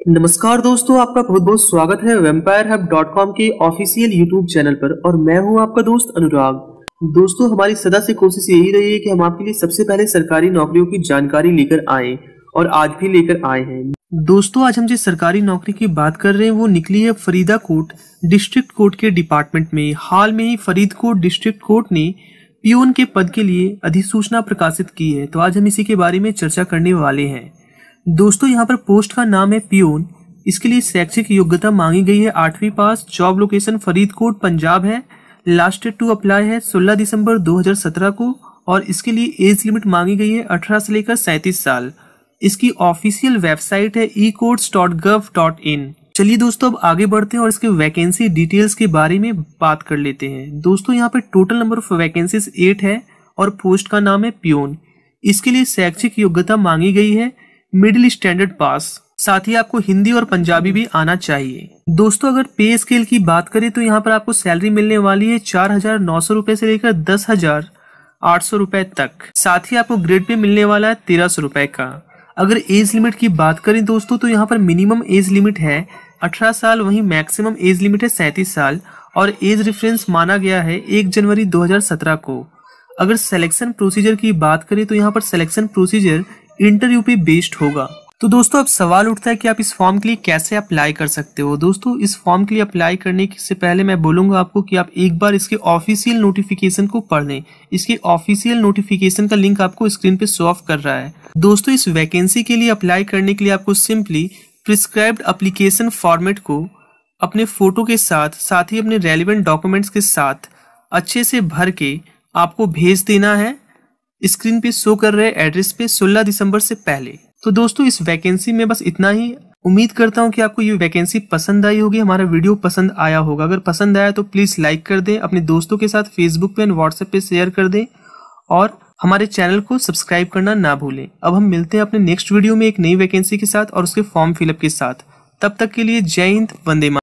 नमस्कार दोस्तों, आपका बहुत बहुत स्वागत है vampirehub.com के ऑफिशियल यूट्यूब चैनल पर और मैं हूं आपका दोस्त अनुराग। दोस्तों, हमारी सदा से कोशिश यही रही है कि हम आपके लिए सबसे पहले सरकारी नौकरियों की जानकारी लेकर आएं और आज भी लेकर आए हैं। दोस्तों, आज हम जिस सरकारी नौकरी की बात कर रहे हैं वो निकली है फरीदाकोट डिस्ट्रिक्ट कोर्ट के डिपार्टमेंट में। हाल में ही फरीदाकोट डिस्ट्रिक्ट कोर्ट ने पियोन के पद के लिए अधिसूचना प्रकाशित की है, तो आज हम इसी के बारे में चर्चा करने वाले हैं। दोस्तों, यहाँ पर पोस्ट का नाम है पियोन। इसके लिए शैक्षिक योग्यता मांगी गई है 8वीं पास। जॉब लोकेशन फरीदाकोट पंजाब है। लास्ट डेट टू अप्लाई है 16 दिसंबर 2017 को और इसके लिए एज लिमिट मांगी गई है 18 से लेकर 37 साल। इसकी ऑफिशियल वेबसाइट है ecourts.gov.in। चलिए दोस्तों, अब आगे बढ़ते हैं और इसके वैकेंसी डिटेल्स के बारे में बात कर लेते हैं। दोस्तों, यहाँ पर टोटल नंबर ऑफ वैकेंसीज 8 है और पोस्ट का नाम है पियोन। इसके लिए शैक्षिक योग्यता मांगी गई है मिडिल स्टैंडर्ड पास। साथ ही आपको हिंदी और पंजाबी भी आना चाहिए। दोस्तों, अगर पे स्केल की बात करें तो यहाँ पर आपको सैलरी मिलने वाली है 4,900 रुपए से लेकर 10,800 रुपए तक। साथ ही आपको ग्रेड पे मिलने वाला है 1,300 रुपए का। अगर एज लिमिट की बात करें दोस्तों तो यहाँ पर मिनिमम एज लिमिट है 18 साल, वहीं मैक्सिमम एज लिमिट है 37 साल और एज रेफरेंस माना गया है 1 जनवरी 2017 को। अगर सिलेक्शन प्रोसीजर की बात करें तो यहाँ पर सिलेक्शन प्रोसीजर इंटरव्यू पे बेस्ड होगा। तो दोस्तों, अब सवाल उठता है कि आप इस फॉर्म के लिए कैसे अप्लाई कर सकते हो। दोस्तों, इस फॉर्म के लिए अप्लाई करने से पहले मैं बोलूंगा आपको कि आप एक बार इसके ऑफिशियल नोटिफिकेशन को पढ़ लें। इसके ऑफिशियल नोटिफिकेशन का लिंक आपको स्क्रीन पे शो ऑफ कर रहा है। दोस्तों, इस वैकेंसी के लिए अप्लाई करने के लिए आपको सिंपली प्रिस्क्राइब्ड एप्लीकेशन फॉर्मेट को अपने फोटो के साथ ही अपने रेलिवेंट डॉक्यूमेंट्स के साथ अच्छे से भर के आपको भेज देना है स्क्रीन पे शो कर रहे एड्रेस पे 16 दिसंबर से पहले। तो दोस्तों, इस वैकेंसी में बस इतना ही। उम्मीद करता हूँ कि आपको ये वैकेंसी पसंद आई होगी, हमारा वीडियो पसंद आया होगा। अगर पसंद आया तो प्लीज लाइक कर दें, अपने दोस्तों के साथ फेसबुक पे और व्हाट्सएप पे शेयर कर दें और हमारे चैनल को सब्सक्राइब करना ना भूलें। अब हम मिलते हैं अपने नेक्स्ट वीडियो में एक नई वैकेंसी के साथ और उसके फॉर्म फिलअप के साथ। तब तक के लिए जय हिंद, वंदे मातरम।